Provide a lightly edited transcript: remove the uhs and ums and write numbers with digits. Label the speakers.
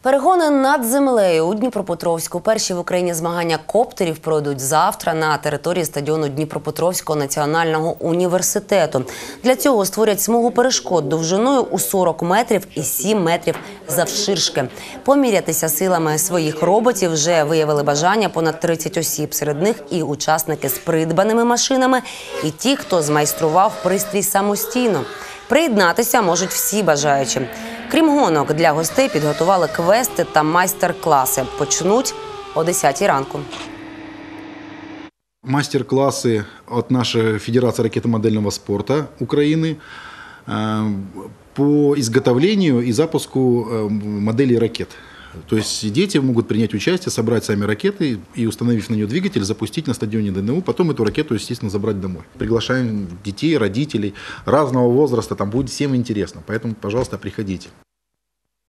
Speaker 1: Перегони над землею у Дніпропетровську. Перші в Україні змагання коптерів пройдуть завтра на території стадіону Дніпропетровського національного університету. Для цього створять смугу перешкод довжиною у 40 метрів і 7 метрів завширшки. Помірятися силами своїх роботів вже виявили бажання понад 30 осіб. Серед них і учасники з придбаними машинами, і ті, хто змайстрував пристрій самостійно. Приєднатися можуть всі бажаючі. Крім гонок, для гостей підготували квести та майстер-класи. Почнуть о 10 ранку.
Speaker 2: Мастер-классы от нашей Федерации ракетомодельного спорта Украины по изготовлению и запуску моделей ракет. То есть дети могут принять участие, собрать сами ракеты и, установив на нее двигатель, запустить на стадионе ДНУ, потом эту ракету, естественно, забрать домой. Приглашаем детей, родителей разного возраста, там будет всем интересно, поэтому, пожалуйста, приходите.